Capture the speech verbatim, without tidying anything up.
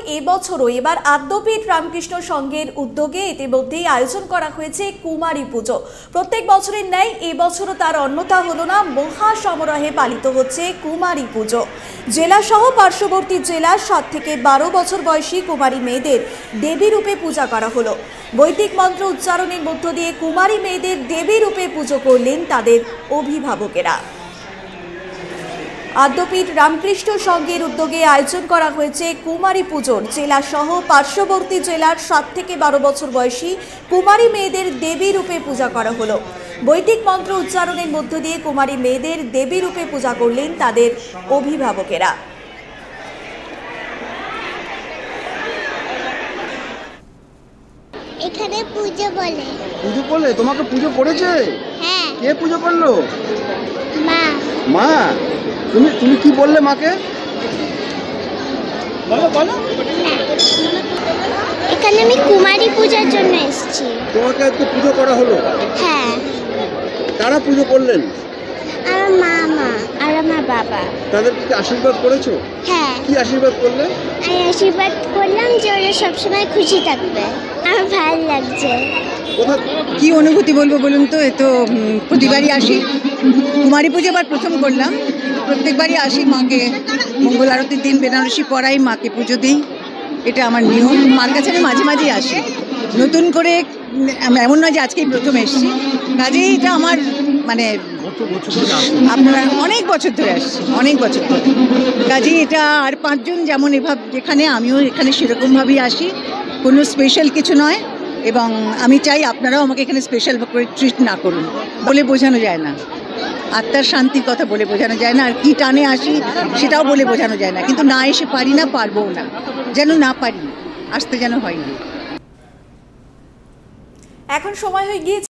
এবছরও এবার আদ্যপীঠ রামকৃষ্ণ সংঘের উদ্যোগে ইতিমধ্যেই আয়োজন করা হয়েছে কুমারী পুজো। প্রত্যেক বছরের ন্যায় এবছরও তার অন্যতা হলো না, মহা সমারোহে পালিত হচ্ছে কুমারী পুজো। জেলাসহ পার্শ্ববর্তী জেলার সাত থেকে বারো বছর বয়সী কুমারী মেয়েদের দেবী রূপে পূজা করা হলো। বৈদিক মন্ত্র উচ্চারণের মধ্য দিয়ে কুমারী মেয়েদের দেবী রূপে পুজো করলেন তাদের অভিভাবকেরা। আদ্যপীঠ রামকৃষ্ণ সংঘের উদ্যোগে আয়োজন করা হয়েছে কুমারী পুজোর। জেলা সহ পার্শ্ববর্তী জেলার সাত থেকে বারো বছর বয়সী কুমারী মেয়েদের দেবী রূপে পূজা করা হলো। বৈদিক মন্ত্র উচ্চারণের মধ্য দিয়ে কুমারী মেয়েদের দেবী রূপে পূজা করলেন তাদের অভিভাবকেরা। এখানে পুজো বলে। পুজো করলে? তোমাকে পুজো করেছে? হ্যাঁ। কে পুজো করলো? মা। মা? তুমি তুমি কি বললে মাকে? বলো বলো। এখানে আমি কুমারী পূজার জন্য এসেছি। তোমাকে আজকে পুজো করা হলো? হ্যাঁ। কারা পুজো করলেন? আমার মা মা আর আমার বাবা। তাদেরকে কি আশীর্বাদ করেছো? হ্যাঁ। কি আশীর্বাদ করলে? আমি আশীর্বাদ করলাম যে ওরা সবসময় খুশি থাকবে। আমার ভালো লাগছে। কি অনুভূতি বলবো বলুন তো? এ তো প্রতিবারই আসি, কুমারী পুজো এবার প্রথম করলাম। প্রত্যেকবারই আসি, মাকে মঙ্গল আরতির দিন বেনারসি পড়াই, মাকে পুজো দিই, এটা আমার নিয়ম। মার কাছে আমি মাঝে মাঝেই আসি, নতুন করে এমন নয় যে আজকেই প্রথম এসেছি। কাজেই এটা আমার মানে আপনারা অনেক বছর ধরে আসছি, অনেক বছর ধরে। কাজেই এটা আর পাঁচজন যেমন এভাবে যেখানে, আমিও এখানে সেরকমভাবেই আসি, কোনো স্পেশাল কিছু নয়। এবং আমি চাই আপনারাও আমাকে এখানে স্পেশাল করে ট্রিট না করুন, বলে বোঝানো যায় না। আত্মার শান্তির কথা বলে বোঝানো যায় না, আর কি টানে আসি সেটাও বলে বোঝানো যায় না। কিন্তু না এসে পারি না, পারবও না, যেন না পারি, আসতে যেন হয় না। এখন সময় হয়ে গিয়েছে